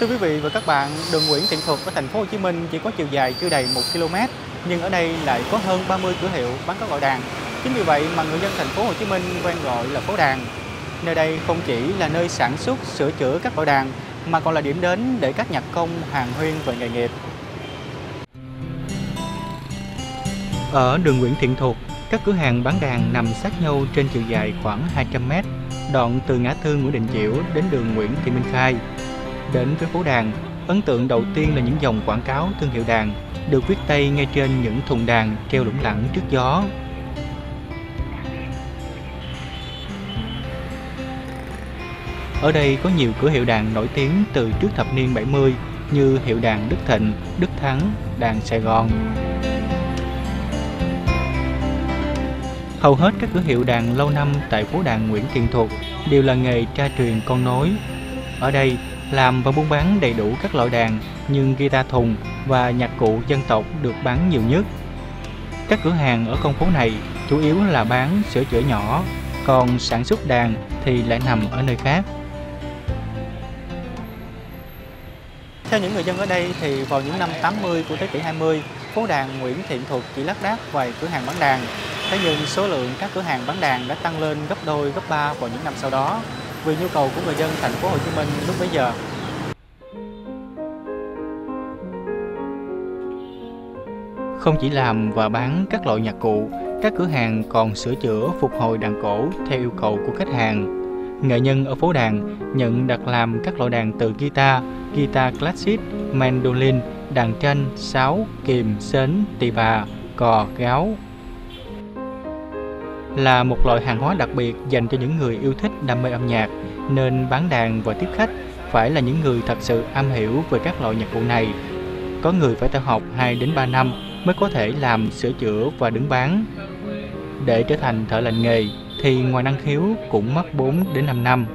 Thưa quý vị và các bạn, đường Nguyễn Thiện Thuật ở thành phố Hồ Chí Minh chỉ có chiều dài chưa đầy 1 km, nhưng ở đây lại có hơn 30 cửa hiệu bán các loại đàn. Chính vì vậy mà người dân thành phố Hồ Chí Minh quen gọi là phố đàn. Nơi đây không chỉ là nơi sản xuất, sửa chữa các loại đàn, mà còn là điểm đến để các nhạc công hàn huyên về nghề nghiệp. Ở đường Nguyễn Thiện Thuật, các cửa hàng bán đàn nằm sát nhau trên chiều dài khoảng 200 m, đoạn từ ngã tư Nguyễn Đình Chiểu đến đường Nguyễn Thị Minh Khai. Đến với phố đàn, ấn tượng đầu tiên là những dòng quảng cáo thương hiệu đàn được viết tay ngay trên những thùng đàn treo lủng lẳng trước gió. Ở đây có nhiều cửa hiệu đàn nổi tiếng từ trước thập niên 70 như hiệu đàn Đức Thịnh, Đức Thắng, đàn Sài Gòn. Hầu hết các cửa hiệu đàn lâu năm tại phố đàn Nguyễn Thiện Thuật đều là nghề cha truyền con nối. Ở đây, làm và buôn bán đầy đủ các loại đàn, nhưng guitar thùng và nhạc cụ dân tộc được bán nhiều nhất. Các cửa hàng ở con phố này chủ yếu là bán sửa chữa nhỏ, còn sản xuất đàn thì lại nằm ở nơi khác. Theo những người dân ở đây thì vào những năm 80 của thế kỷ 20, phố đàn Nguyễn Thiện Thuật chỉ lác đác vài cửa hàng bán đàn. Thế nhưng số lượng các cửa hàng bán đàn đã tăng lên gấp đôi, gấp ba vào những năm sau đó, vì nhu cầu của người dân thành phố Hồ Chí Minh lúc bấy giờ. Không chỉ làm và bán các loại nhạc cụ, các cửa hàng còn sửa chữa phục hồi đàn cổ theo yêu cầu của khách hàng. Nghệ nhân ở phố đàn nhận đặt làm các loại đàn từ guitar, guitar classic, mandolin, đàn tranh, sáo, kìm, sến, tỳ bà, cò, gáo. Là một loại hàng hóa đặc biệt dành cho những người yêu thích đam mê âm nhạc, nên bán đàn và tiếp khách phải là những người thật sự am hiểu về các loại nhạc cụ này. Có người phải theo học 2 đến 3 năm mới có thể làm, sửa chữa và đứng bán. Để trở thành thợ lành nghề thì ngoài năng khiếu cũng mất 4 đến 5 năm.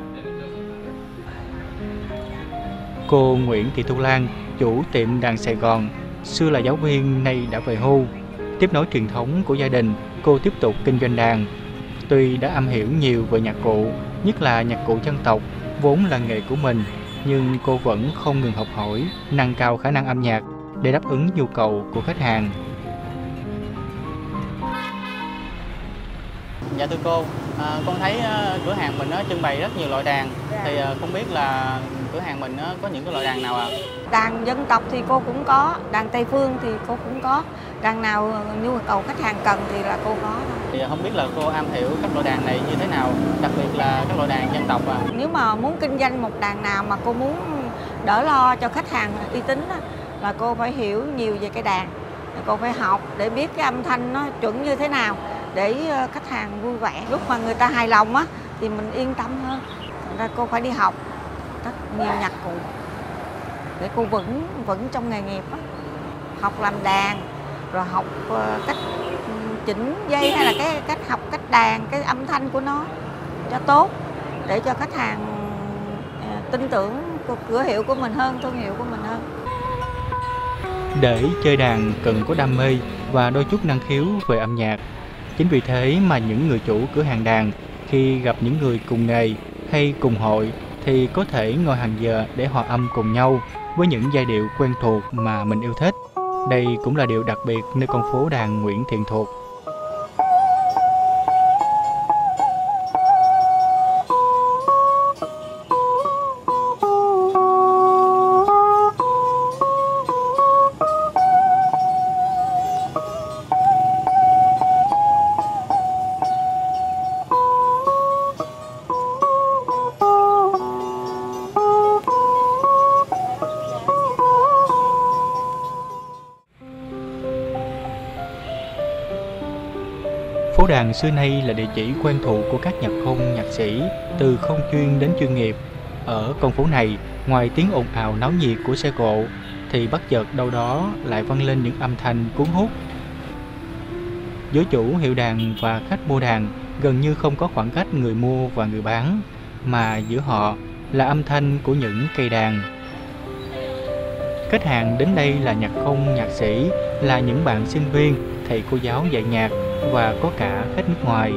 Cô Nguyễn Thị Thu Lan, chủ tiệm đàn Sài Gòn, xưa là giáo viên nay đã về hưu. Tiếp nối truyền thống của gia đình, cô tiếp tục kinh doanh đàn. Tuy đã am hiểu nhiều về nhạc cụ, nhất là nhạc cụ dân tộc, vốn là nghề của mình, nhưng cô vẫn không ngừng học hỏi, nâng cao khả năng âm nhạc để đáp ứng nhu cầu của khách hàng. Dạ thưa cô, con thấy cửa hàng mình trưng bày rất nhiều loại đàn, thì không biết là cửa hàng mình có những cái loại đàn nào ạ? Đàn dân tộc thì cô cũng có, đàn Tây Phương thì cô cũng có, đàn nào nhu cầu khách hàng cần thì là cô có. Thì không biết là cô am hiểu các loại đàn này như thế nào, đặc biệt là các loại đàn dân tộc ạ? Nếu mà muốn kinh doanh một đàn nào mà cô muốn đỡ lo cho khách hàng uy tín là cô phải hiểu nhiều về cái đàn. Cô phải học để biết cái âm thanh nó chuẩn như thế nào để khách hàng vui vẻ. Lúc mà người ta hài lòng thì mình yên tâm hơn. Thành ra cô phải đi học rất nhiều nhạc cụ để cô vững trong nghề nghiệp học làm đàn, rồi học cách chỉnh dây, hay là cái cách học cách đàn, cái âm thanh của nó cho tốt để cho khách hàng tin tưởng cửa hiệu của mình hơn, thương hiệu của mình hơn. Để chơi đàn cần có đam mê và đôi chút năng khiếu về âm nhạc. Chính vì thế mà những người chủ cửa hàng đàn khi gặp những người cùng nghề hay cùng hội thì có thể ngồi hàng giờ để hòa âm cùng nhau với những giai điệu quen thuộc mà mình yêu thích. Đây cũng là điều đặc biệt nơi con phố đàn Nguyễn Thiện Thuật. Phố đàn xưa nay là địa chỉ quen thuộc của các nhạc công, nhạc sĩ, từ không chuyên đến chuyên nghiệp. Ở con phố này, ngoài tiếng ồn ào náo nhiệt của xe cộ, thì bất chợt đâu đó lại vang lên những âm thanh cuốn hút. Giữa chủ hiệu đàn và khách mua đàn gần như không có khoảng cách người mua và người bán, mà giữa họ là âm thanh của những cây đàn. Khách hàng đến đây là nhạc công, nhạc sĩ, là những bạn sinh viên, thầy cô giáo dạy nhạc và có cả khách nước ngoài.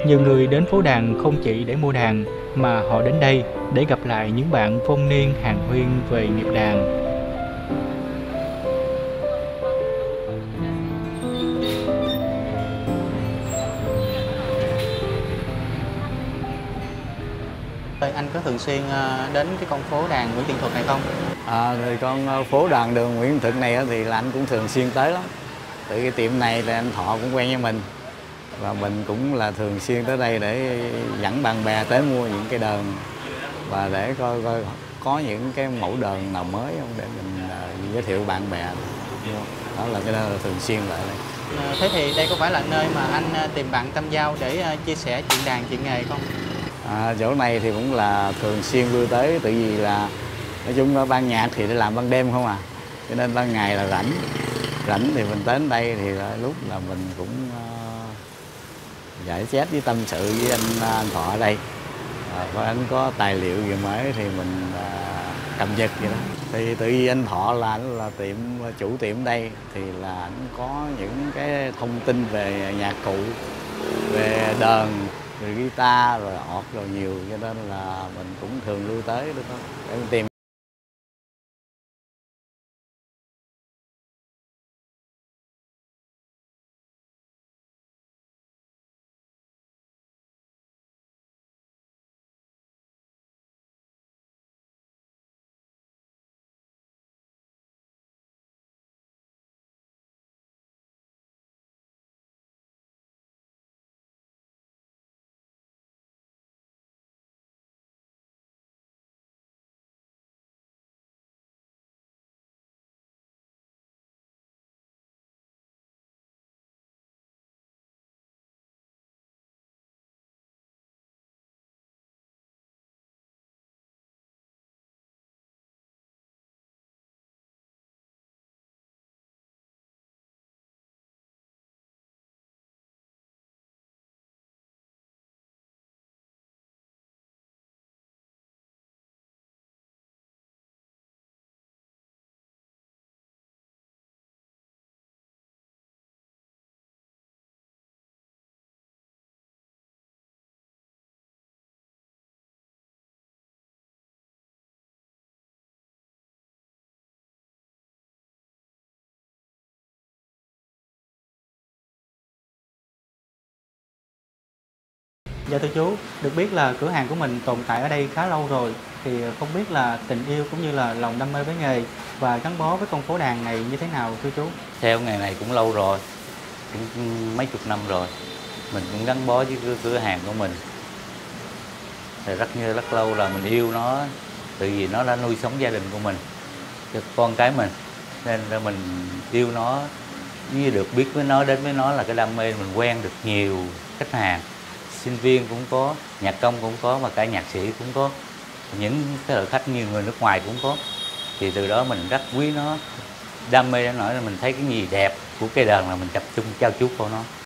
Nhiều người đến phố đàn không chỉ để mua đàn, mà họ đến đây để gặp lại những bạn phong niên hàn huyên về nghiệp đàn. Anh có thường xuyên đến cái con phố đàn Nguyễn Thiện Thuật này không? Thì con phố đàn đường Nguyễn Thiện này thì là anh cũng thường xuyên tới lắm. Từ cái tiệm này là anh Thọ cũng quen với mình, và mình cũng là thường xuyên tới đây để dẫn bạn bè tới mua những cái đờn, và để coi có những cái mẫu đờn nào mới không để mình giới thiệu bạn bè mua. Đó là cái đó là thường xuyên lại đây. Thế thì đây có phải là nơi mà anh tìm bạn tâm giao để chia sẻ chuyện đàn, chuyện nghề không? Chỗ này thì cũng là thường xuyên lui tới, tại vì là nói chung là ban nhạc thì để làm ban đêm không à, cho nên ban ngày là rảnh thì mình đến đây thì lúc là mình cũng giải chat với tâm sự với anh Thọ ở đây. Và anh có tài liệu gì mới thì mình cập nhật vậy đó. Thì tự nhiên anh Thọ là anh là chủ tiệm đây, thì là anh có những cái thông tin về nhạc cụ, về đờn, rồi guitar, rồi ọt, rồi nhiều, cho nên là mình cũng thường lui tới đó để mình tìm. Dạ thưa chú, được biết là cửa hàng của mình tồn tại ở đây khá lâu rồi, thì không biết là tình yêu cũng như là lòng đam mê với nghề và gắn bó với con phố đàn này như thế nào thưa chú? Theo nghề này cũng lâu rồi, cũng mấy chục năm rồi. Mình cũng gắn bó với cửa hàng của mình. Thì rất lâu là mình yêu nó, tại vì nó đã nuôi sống gia đình của mình, cho con cái mình. Nên là mình yêu nó, như được biết với nó, đến với nó là cái đam mê. Mình quen được nhiều khách hàng, sinh viên cũng có, nhạc công cũng có, và cả nhạc sĩ cũng có, những cái loại khách như người nước ngoài cũng có. Thì từ đó mình rất quý nó, đam mê đến nỗi là mình thấy cái gì đẹp của cây đàn là mình tập trung trao chuốt vào nó.